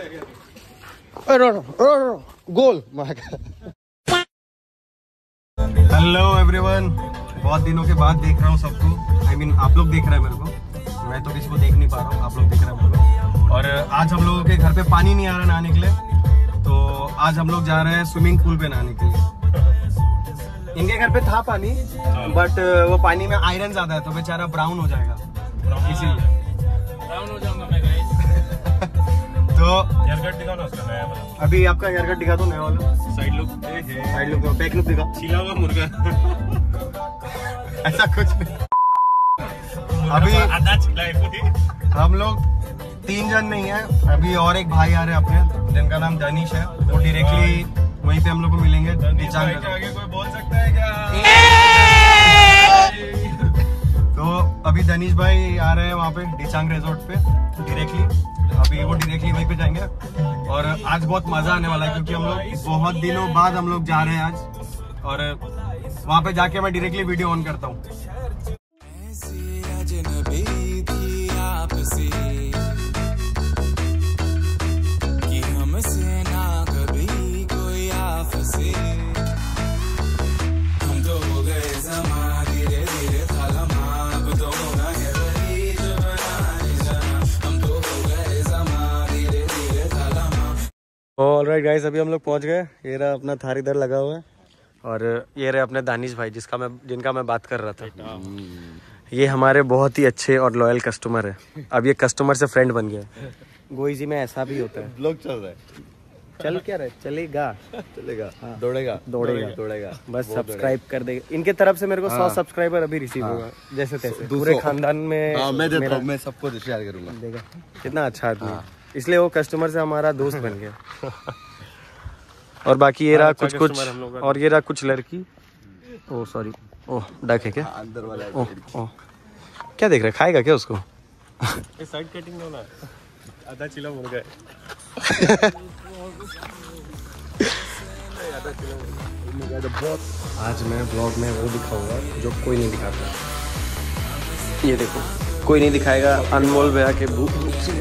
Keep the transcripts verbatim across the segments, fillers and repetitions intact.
गोल। Hello everyone, बहुत दिनों के बाद देख रहा हूँ सबको। आई I मीन mean, आप लोग देख रहे हैं मेरे को, मैं तो किसी को देख नहीं पा रहा हूँ, आप लोग देख रहे हैं मेरे को। और आज हम लोगों के घर पे पानी नहीं आ रहा नहाने के लिए, तो आज हम लोग जा रहे हैं स्विमिंग पूल पे नहाने के लिए। इनके घर पे था पानी, बट वो पानी में आयरन ज्यादा है तो बेचारा ब्राउन हो जाएगा, इसीलिए ब्राउन हो जाऊंगा मैं गाइस। तो हेयर कट दिखाओ ना उसका नया वाला। अभी आपका हेयर कट दिखा दो नया वाला। Side look, side look, back look दिखा। छिला हुआ मुर्गा। ऐसा कुछ नहीं। अभी आधा छिला है। हम लोग तीन जन नहीं है, अभी और एक भाई आ रहे हैं अपने, जिनका नाम दनिश है। वो डायरेक्टली वहीं पे हम लोग को मिलेंगे। डिचांग के आगे कोई बोल सकता है क्या? तो अभी दनिश भाई आ रहे हैं वहाँ पे डिचांग रिजॉर्ट पे डायरेक्टली। अभी वो डायरेक्टली वहीं पे जाएंगे और आज बहुत मजा आने वाला है, क्योंकि हम लोग बहुत दिनों बाद हम लोग जा रहे हैं आज। और वहाँ पे जाके मैं डायरेक्टली वीडियो ऑन करता हूँ। ऑलराइट गाइस, अभी हम लोग पहुंच गए। ये रहा अपना थार इधर लगा हुआ है और ये रहे अपने दानिश भाई, जिसका मैं जिनका मैं बात कर रहा था। ये हमारे बहुत ही अच्छे और लॉयल कस्टमर है। अब ये कस्टमर से फ्रेंड बन गया। गोई जी में ऐसा भी होता है। ब्लॉग चल रहा है। चल क्या रहे, चलेगा चलेगा हाँ। दौड़ेगा दौड़ेगा दौड़ेगा बस सब्सक्राइब कर देगा। इनके तरफ से मेरे को सौ सब्सक्राइबर अभी रिसीव होगा, जैसे तैसे पूरे खानदान में। हाँ, मैं देता हूं, मैं सबको शेयर करूंगा। देखा कितना अच्छा आदमी है, इसलिए वो कस्टमर से हमारा दोस्त बन गया। और बाकी ये रहा कुछ कुछ और ये रहा कुछ लड़की। ओह सॉरी, ओह डक है क्या अंदर वाला? ओह ओह क्या देख रहे, खाएगा क्या उसको? साइड कटिंग होना, आधा चिला मुर्गा है। आज मैं ब्लॉग में वो दिखाऊंगा जो कोई नहीं दिखाता। ये देखो, कोई नहीं दिखाएगा अनमोल भैया के भूख।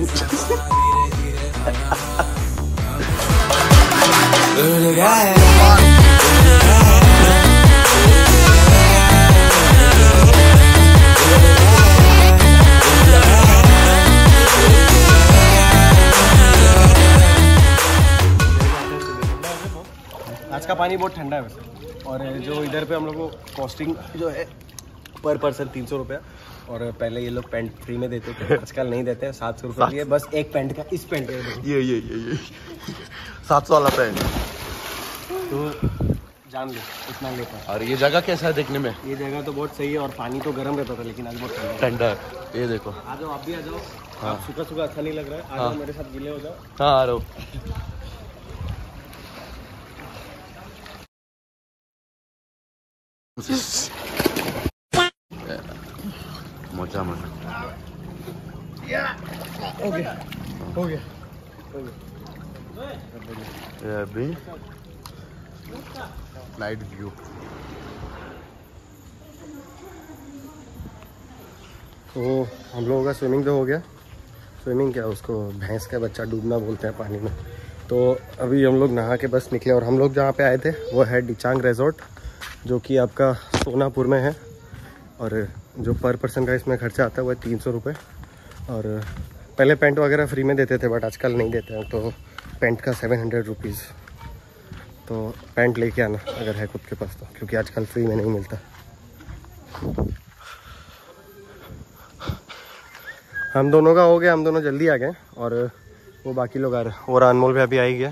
आज का पानी बहुत ठंडा है वैसे। और जो इधर पे हम लोग को कॉस्टिंग जो है पर पर्सन तीन सौ रुपया, और पहले ये लोग पैंट फ्री में देते थे, आजकल नहीं देते हैं। सात सौ रुपये लिए बस एक पैंट का। इस पैंट का ये ये ये ये सात सौ वाला पैंट, तो जान लो इतना लेता है। और ये जगह कैसा है देखने में? ये जगह तो बहुत सही है और पानी तो गर्म रहता था, लेकिन आज बहुत ठंडा है। ये देखो, आ जाओ आप भी आ जाओ। हाँ, सूखा सूखा अच्छा नहीं लग रहा है, आ जाओ मेरे साथ, गिले हो जाओ। हाँ आ रहा हूँ। मजा मजा हो गया हो गया हो गया। ये अभी नाइट व्यू। तो हम लोगों का स्विमिंग तो हो गया। स्विमिंग क्या, उसको भैंस का बच्चा डूबना बोलते हैं पानी में। तो अभी हम लोग नहा के बस निकले और हम लोग जहाँ पे आए थे वो है डिचांग रिजॉर्ट, जो कि आपका सोनापुर में है। और जो पर पर्सन का इसमें खर्चा आता है वो है तीन सौ रुपये। और पहले पेंट वगैरह फ्री में देते थे, बट आजकल नहीं देते हैं, तो पेंट का सेवन हंड्रेड रुपीज़। तो पेंट लेके आना अगर है खुद के पास तो, क्योंकि आजकल फ्री में नहीं मिलता। हम दोनों का हो गया, हम दोनों जल्दी आ गए और वो बाकी लोग आ रहे हैं। और अनमोल भी अभी आ ही गया।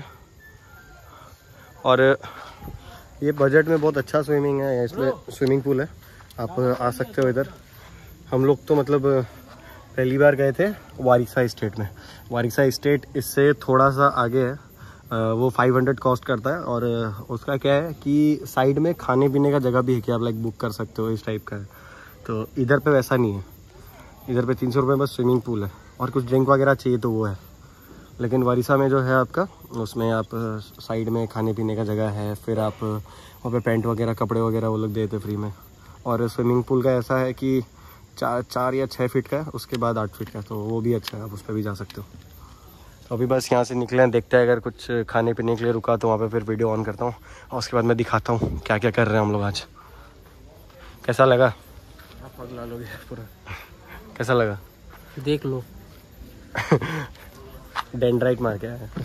और ये बजट में बहुत अच्छा स्विमिंग है, इसमें स्विमिंग पूल है, आप आ सकते हो इधर। हम लोग तो मतलब पहली बार गए थे वारिसा स्टेट में। वारिसा स्टेट इससे थोड़ा सा आगे है, वो फाइव हंड्रेड कॉस्ट करता है। और उसका क्या है कि साइड में खाने पीने का जगह भी है कि आप लाइक बुक कर सकते हो, इस टाइप का है। तो इधर पे वैसा नहीं है, इधर पे तीन सौ रुपये बस स्विमिंग पूल है, और कुछ ड्रिंक वगैरह चाहिए तो वो है। लेकिन वारिसा में जो है आपका, उसमें आप साइड में खाने पीने का जगह है, फिर आप वहाँ पे पेंट वगैरह कपड़े वगैरह वो लोग देते फ्री में। और स्विमिंग पूल का ऐसा है कि चार चार या छः फीट का है, उसके बाद आठ फीट का है, तो वो भी अच्छा है, आप उस पर भी जा सकते हो। तो अभी बस यहाँ से निकले हैं, देखते हैं अगर कुछ खाने पीने के लिए रुका तो वहाँ पे फिर वीडियो ऑन करता हूँ और उसके बाद मैं दिखाता हूँ क्या क्या कर रहे हैं हम लोग आज। कैसा लगा? आप पगला लोगे पूरा। कैसा लगा? देख लो। डेंड्राइट मार के आया।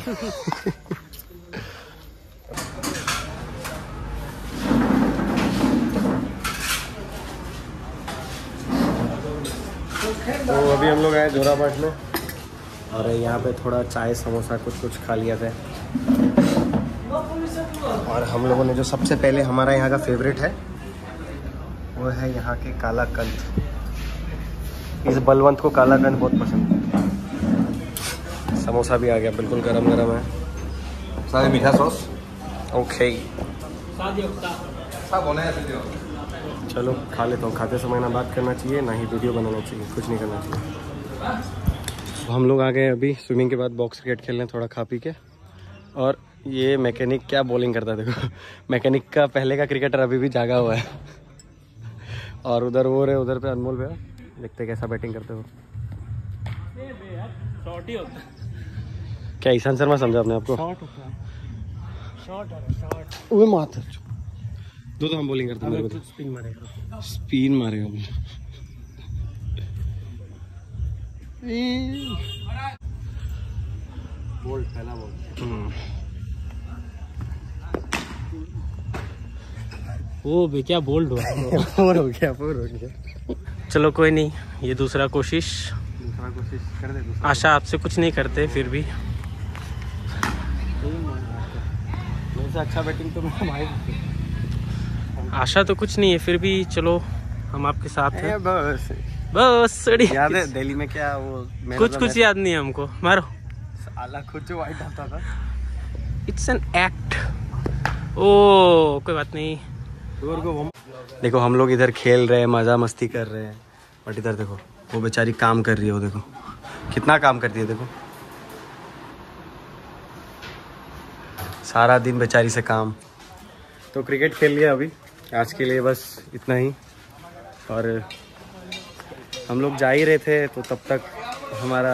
तो अभी हम लोग आए जोराबाट में और यहाँ पे थोड़ा चाय समोसा कुछ कुछ खा लिया था। और हम लोगों ने जो सबसे पहले हमारा यहाँ का फेवरेट है वो है यहाँ के काला कंद। इस बलवंत को काला कंद बहुत पसंद है। समोसा भी आ गया, बिल्कुल गरम गरम है। सारे मीठा सॉस। ओके चलो खा लेता हूँ। खाते समय ना बात करना चाहिए ना ही वीडियो बनाना चाहिए, कुछ नहीं करना चाहिए। तो हम लोग आ गए अभी स्विमिंग के बाद बॉक्स क्रिकेट खेलने थोड़ा खा पी के। और ये मैकेनिक क्या बॉलिंग करता है देखो। मैकेनिक का पहले का क्रिकेटर अभी भी जागा हुआ है। और उधर वो रहे, उधर पे अनमोल भैया, देखते कैसा बैटिंग करते हो। क्या ईशान शर्मा समझा आपने आपको? वो मात दो तो हम बॉलिंग करते हैं। तो स्पिन मारेगा, स्पिन मारेगा बोल्ड, पहला बॉल। ओ बे क्या बोल्ड हुआ। फोर हो गया, फोर हो गया। चलो कोई नहीं, ये दूसरा कोशिश दूसरा कोशिश कर दे। दूसरा आशा आपसे कुछ नहीं करते फिर भी। मेरे से अच्छा बैटिंग तो मेरा भाई। आशा तो कुछ नहीं है फिर भी चलो हम आपके साथ हैं। बस बस याद है दिल्ली में क्या वो कुछ कुछ याद नहीं है हमको। मारो साला खुद जो वाइट आता था। It's an act. ओ कोई बात नहीं। देखो हम लोग इधर खेल रहे हैं, मजा मस्ती कर रहे हैं, बट इधर देखो वो बेचारी काम कर रही है। वो देखो कितना काम करती है, देखो सारा दिन बेचारी से काम। तो क्रिकेट खेल लिया अभी, आज के लिए बस इतना ही। और हम लोग जा ही रहे थे तो तब तक हमारा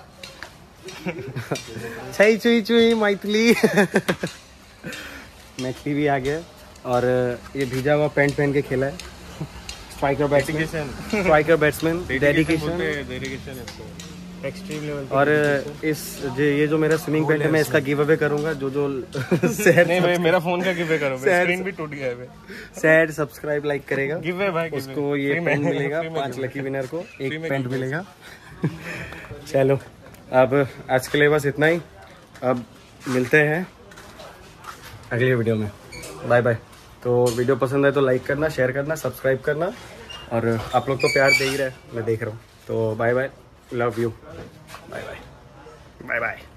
छई चुई चुई मैथिली मैथिली भी आ गया। और ये भीजा हुआ पैंट पहन के खेला है। Striker batsman, striker batsman, dedication extreme level. और इस जो ये जो मेरा स्विमिंग पैंट है मैं इसका गिव अवे करूंगा। जो जो सैड नहीं भाई मेरा फोन का गिव अवे करो, स्क्रीन भी टूट गया है। सैड सब्सक्राइब लाइक करेगा गिव अवे भाई, उसको ये पैंट मिलेगा। पांच लकी विनर को एक पैंट मिलेगा। चलो अब आज के लिए बस इतना ही। अब मिलते हैं अगले वीडियो में। Bye bye. तो वीडियो पसंद है तो लाइक करना, शेयर करना, सब्सक्राइब करना। और आप लोग तो प्यार दे ही रहे, मैं देख रहा हूँ। तो bye bye, love you, bye bye, bye bye.